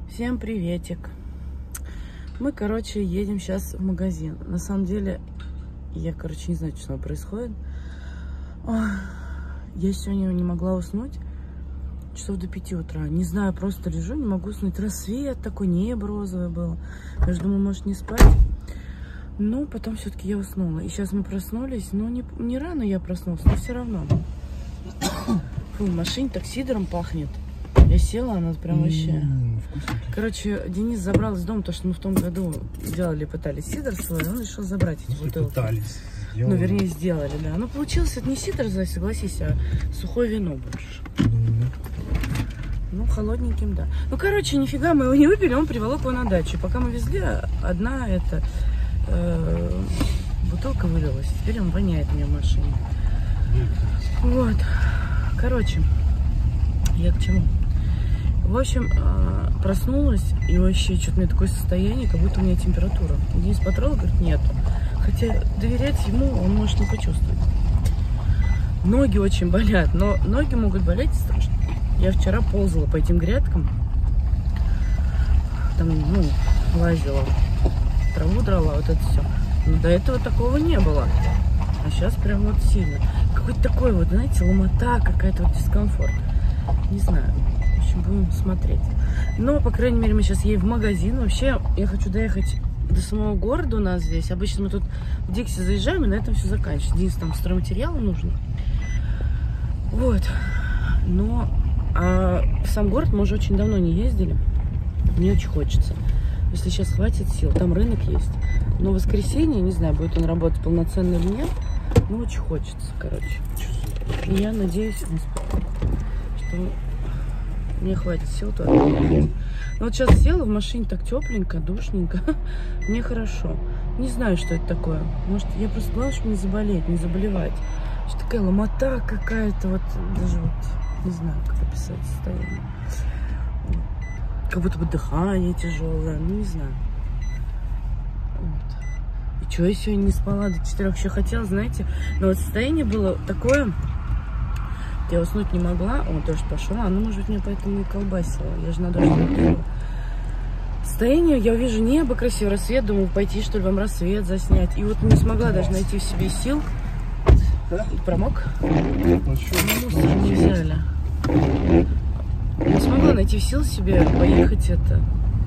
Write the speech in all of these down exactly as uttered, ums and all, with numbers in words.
Всем приветик. Мы, короче, едем сейчас в магазин. На самом деле, я, короче, не знаю, что происходит. Я сегодня не могла уснуть часов до пяти утра. Не знаю, просто лежу, не могу уснуть. Рассвет такой, небо розовое было. Я же думаю, может, не спать. Но потом все-таки я уснула. И сейчас мы проснулись. Но не, не рано я проснулась, но все равно. Фу, в машине так сидором пахнет. Я села, она прям вообще... Короче, Денис забрал из дома то, что мы в том году делали, пытались сидор свой, он решил забрать эти бутылки. Пытались. Ну, вернее, сделали, да. Ну, получилось, это не сидор, согласись, а сухое вино больше. Mm-hmm. Ну, холодненьким, да. Ну, короче, нифига мы его не выпили, он приволок его на дачу. Пока мы везли, одна эта э, бутылка вылилась. Теперь он воняет мне в машине. Вот. Короче, я к чему? В общем, проснулась, и вообще что-то у меня такое состояние, как будто у меня температура. Денис потрогал, говорит, нет. Хотя доверять ему он может не почувствовать. Ноги очень болят, но ноги могут болеть страшно. Я вчера ползала по этим грядкам, там, ну, лазила, траву драла, вот это все. Но до этого такого не было. А сейчас прям вот сильно. Какой-то такой вот, знаете, ломота, какая-то вот дискомфорт. Не знаю. Будем смотреть. Но, по крайней мере, мы сейчас едем в магазин. Вообще, я хочу доехать до самого города у нас здесь. Обычно мы тут в Дикси заезжаем, и на этом все заканчивается. Единственное, там стройматериалы нужны. Вот. Но а в сам город мы уже очень давно не ездили. Мне очень хочется. Если сейчас хватит сил. Там рынок есть. Но в воскресенье, не знаю, будет он работать полноценно или нет. Но очень хочется, короче. И я надеюсь, что... мне хватит сил туда. Ну, вот сейчас села в машине, так тепленько, душненько. Мне хорошо. Не знаю, что это такое. Может, я просто главное, чтобы не заболеть, не заболевать. Что такая ломота какая-то, вот даже вот, не знаю, как описать состояние. Как будто бы дыхание тяжелое, ну не знаю. Вот. И что, я сегодня не спала до четырех, еще хотела, знаете, но вот состояние было такое... Я уснуть не могла, он тоже пошел, а ну, может быть, меня поэтому и колбасило. Я же на дождь смотрела. Состояние, я вижу небо, красивый рассвет, думаю, пойти, что ли, вам рассвет заснять. И вот не смогла даже найти в себе сил. Промок? Мусор не взяли. Не смогла найти сил себе поехать это...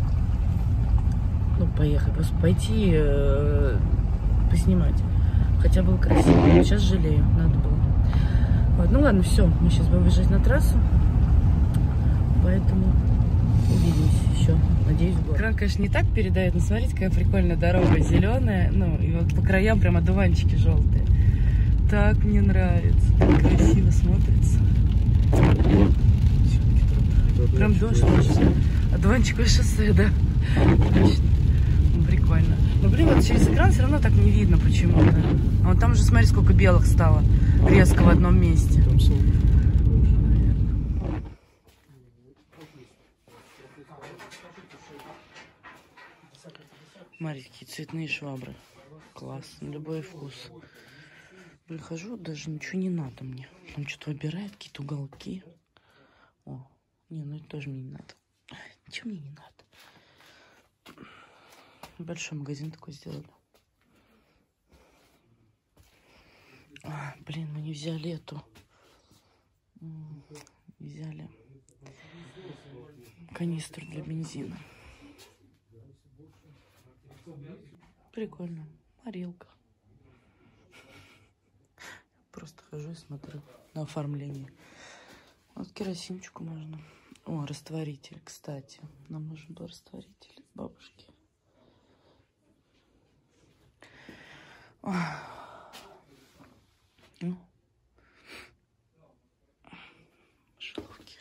Ну, поехать, просто пойти э, поснимать. Хотя было красиво. Но сейчас жалею, надо было. Вот, ну ладно, все, мы сейчас будем выезжать на трассу, поэтому увидимся еще, надеюсь, в город. Экран, конечно, не так передает, но смотрите, какая прикольная дорога, зеленая, ну, и вот по краям прям одуванчики желтые. Так мне нравится, так красиво смотрится. Прям дождь, одуванчиковое шоссе, да, точно. Прикольно. Но, блин, вот через экран все равно так не видно почему-то. А вот там уже, смотри, сколько белых стало резко в одном месте. Смотри, какие цветные швабры. Класс, на любой вкус. Прихожу, даже ничего не надо мне. Там что-то выбирает, какие-то уголки. О, не, ну это тоже мне не надо. Ничего мне не надо. Большой магазин такой сделали. А, блин, мы не взяли эту. Взяли канистру для бензина. Прикольно. Морилка. Просто хожу и смотрю на оформление. Вот керосинчику можно. О, растворитель, кстати. Нам нужен был растворитель бабушки. Ну, шеловки.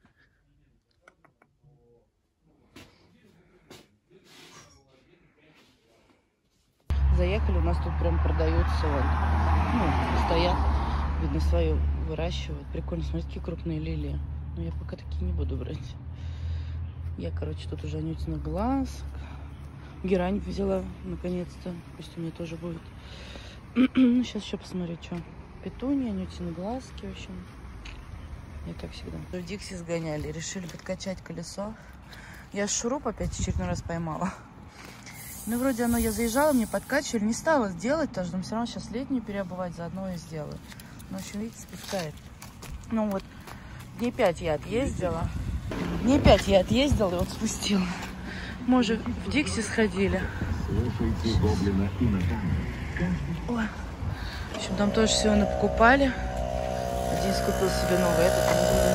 Заехали, у нас тут прям продаются, вон, ну, стоят, видно, свою выращивают. Прикольно, смотрите, какие крупные лилии. Но я пока такие не буду брать. Я, короче, тут уже анютиных глаз. Герань взяла, наконец-то. Пусть у меня тоже будет. Сейчас еще посмотрю, что. Петуния, анютины глазки, в общем. Я как всегда. В Дикси сгоняли, решили подкачать колесо. Я шуруп опять очередной раз поймала. Ну, вроде оно, я заезжала, мне подкачивали, не стала делать, потому что все равно сейчас летнюю переобувать, заодно и сделаю. Ну, в общем, видите, спускает. Ну, вот, дней пять я отъездила. Дней пять я отъездила и вот спустила. Мы уже в Дикси сходили. Ой. В общем, там тоже все покупали. Денис купил себе новый этот.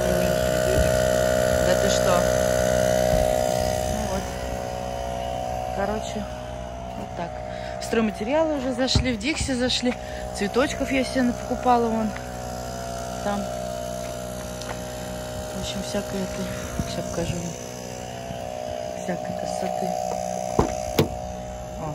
Да ты что? Ну вот. Короче, вот так. В стройматериалы уже зашли, в Дикси зашли. Цветочков я себе покупала вон. Там. В общем, всякое это. Сейчас покажу. Всякой красоты. О.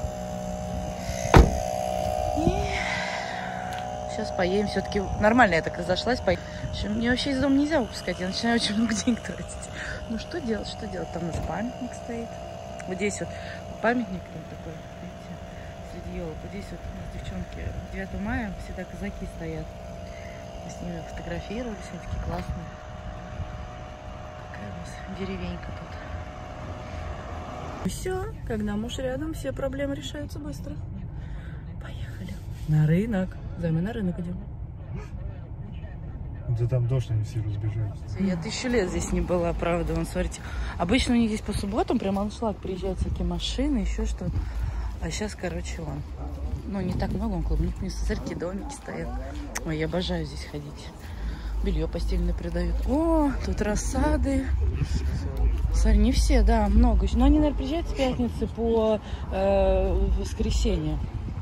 И сейчас поедем. Все-таки нормально я так разошлась. По... Мне вообще из дома нельзя выпускать. Я начинаю очень много денег тратить. Ну что делать, что делать? Там у нас памятник стоит. Вот здесь вот памятник там такой, видите, среди елок. Вот здесь вот у нас девчонки девятого мая всегда казаки стоят. Мы с ними фотографировались, они такие классные. Какая у нас деревенька тут. Все, когда муж рядом, все проблемы решаются быстро. Поехали. На рынок. Зай, мы на рынок идем. Да там дождь, они все разбежались. Я тысячу лет здесь не была, правда. Вон, смотрите, обычно у них здесь по субботам прям аншлаг, приезжают всякие машины, еще что-то. А сейчас, короче, вон. Ну, не так много, он клубники, смотрите, домики стоят. Ой, я обожаю здесь ходить. Белье постельное продают. О, тут рассады. Смотри, не все, да, много. Но они, наверное, приезжают с пятницы по э, воскресенье.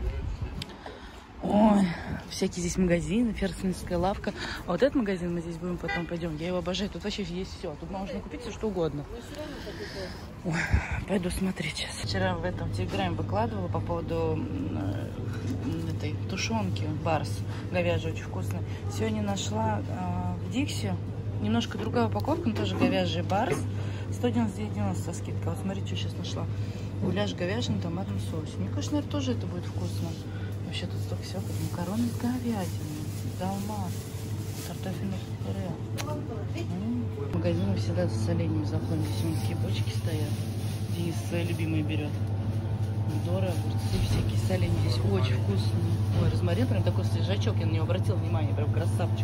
Ой, всякие здесь магазины, фермерская лавка. А вот этот магазин мы здесь будем потом пойдем. Я его обожаю. Тут вообще есть все. Тут можно купить все, что угодно. Ой, пойду смотреть сейчас. Вчера в этом телеграме выкладывала по поводу э, этой тушенки барс. Говяжья, очень вкусная. Сегодня нашла э, в Дикси. Немножко другая упаковка, но тоже говяжий барс. сто девяносто девять девяносто со скидкой. Вот смотрите, что сейчас нашла. Гуляш говяжий на томатном соусе. Мне кажется, наверное, тоже это будет вкусно. Вообще тут столько всего. Макароны с говядиной, долмат, картофельное пюре. В магазин мы всегда с соленьем заходим. Здесь вон такие бочки стоят. Денис свои любимые берет. Здорово. Всякие соленья. Здесь очень вкусно. Ой, розмарин прям такой свежачок. Я на него обратила внимание. Прям красавчик.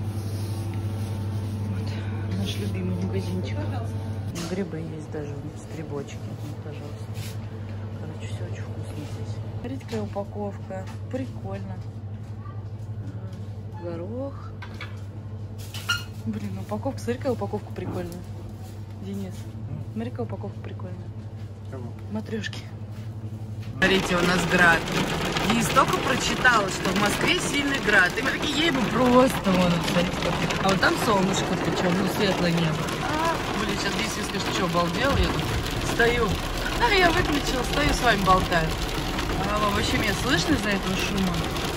Вот. Наш любимый магазинчик. Грибы есть даже. Стрибочки. Пожалуйста. Короче, все очень вкусно здесь. Смотрите, какая упаковка. Прикольно. Горох. Блин, упаковка. Смотри, какая упаковка прикольная. Денис, смотри, какая упаковка прикольная. Матрешки. Смотрите, у нас град. Денис только прочитала, что в Москве сильный град. И мы такие, ей бы просто вон, смотрите, как. А вот там солнышко, причем, ну, светлое небо. А, блин, сейчас Денис скажет, что, обалдел? Я тут стою. А, я выключила, стою, с вами болтаю. А вам вообще меня слышно из-за этого шума?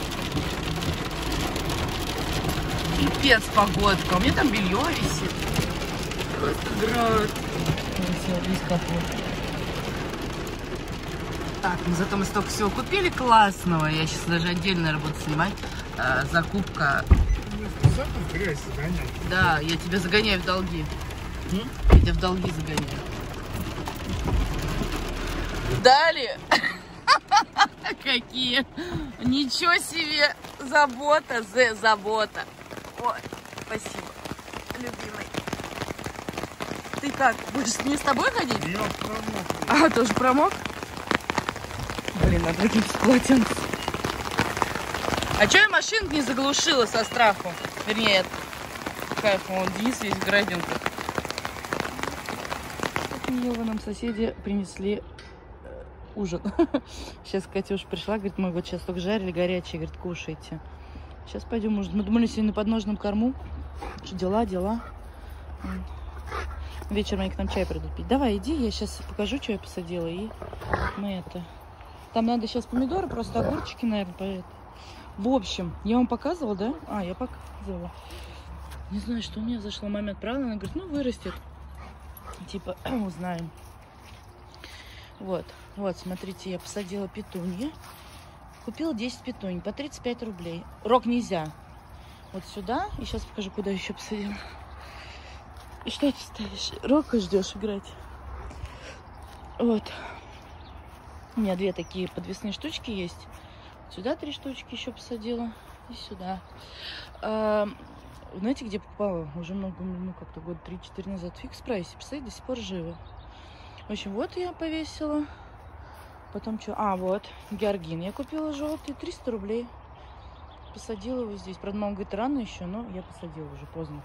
Пипец погодка. У меня там белье висит. Просто град. Все, весь капот. Так, ну зато мы столько всего купили классного. Я сейчас даже отдельно, наверное, буду снимать. А, закупка. Грязь загоняй. Да, я тебя загоняю в долги. М? Я тебя в долги загоняю. Далее. Какие. Ничего себе. Забота, зе, забота. Ой, спасибо, любимый. Ты как, будешь не с тобой ходить? Я промок. А, тоже промок? Блин, надо выкинуть полотенце. А что я машину не заглушила со страху? Вернее, от кайфа, он Денис весь в градинках. Его нам соседи принесли ужин. Сейчас Катюша пришла, говорит, мы вот сейчас только жарили горячее, говорит, кушайте. Сейчас пойдем ужин. Мы думали сегодня на подножном корму. Дела, дела. Вечером они к нам чай придут пить. Давай, иди, я сейчас покажу, что я посадила. И мы это... Там надо сейчас помидоры, просто огурчики, наверное, поэтому. В общем, я вам показывала, да? А, я показывала. Не знаю, что у меня зашло. Маме отправила, она говорит, ну, вырастет. Типа, узнаем. Вот, вот, смотрите, я посадила петуньи. Купила десять петуний по тридцать пять рублей. Рок нельзя. Вот сюда. И сейчас покажу, куда еще посадила. И что ты ставишь? Рока ждешь играть. Вот. У меня две такие подвесные штучки есть. Сюда три штучки еще посадила. И сюда. А, знаете, где покупала? Уже много, ну, как-то год три-четыре назад. Фикс прайсе. Представляете, до сих пор живо. В общем, вот я повесила. Потом что? А, вот. Георгин я купила желтый. триста рублей. Посадила его здесь. Правда, мама говорит, рано еще, но я посадила уже поздно.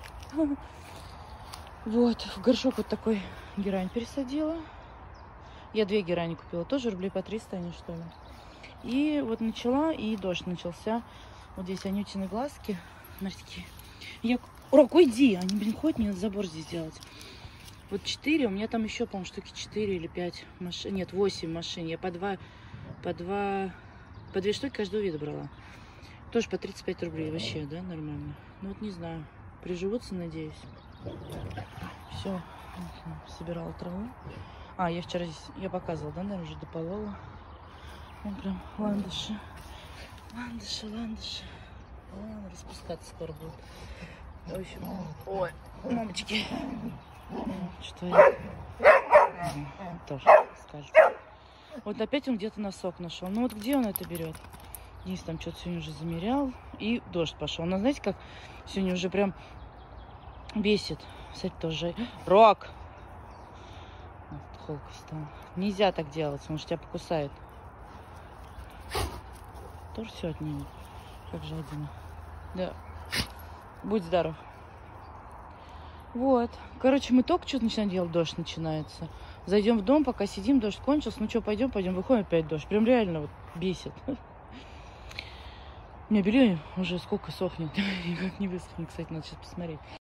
Вот. В горшок вот такой герань пересадила. Я две герани купила. Тоже рублей по триста они, что ли. И вот начала, и дождь начался. Вот здесь анютины глазки. Смотрите. Я... Урок, уйди! Они, блин, ходят, мне надо забор здесь делать. Вот четыре. У меня там еще, по-моему, штуки четыре или пять машин. Нет, восемь машин. Я по два, по два, по две штуки каждого вида брала. Тоже по тридцать пять рублей. Вообще, да, нормально. Ну вот не знаю. Приживутся, надеюсь. Все. Собирала траву. А, я вчера здесь, я показывала, да, наверное, уже дополола. Вон прям ландыши. Ландыши, ландыши. О, распускаться скоро будет. В общем, ой, мамочки. Что я? Тоже скажет. Вот опять он где-то носок нашел. Ну вот где он это берет? Денис там что-то сегодня уже замерял. И дождь пошел. Но знаете, как сегодня уже прям бесит. Кстати, тоже. Рок! Вот, холка встала. Нельзя так делать, потому что тебя покусает. Тоже все отнимет. Как же один. Да. Будь здоров. Вот. Короче, мы только что-то начинаем делать, дождь начинается. Зайдем в дом, пока сидим, дождь кончился. Ну что, пойдем, пойдем, выходим, опять дождь. Прям реально вот бесит. У меня белье уже сколько сохнет. Никак не высохнет, кстати, надо сейчас посмотреть.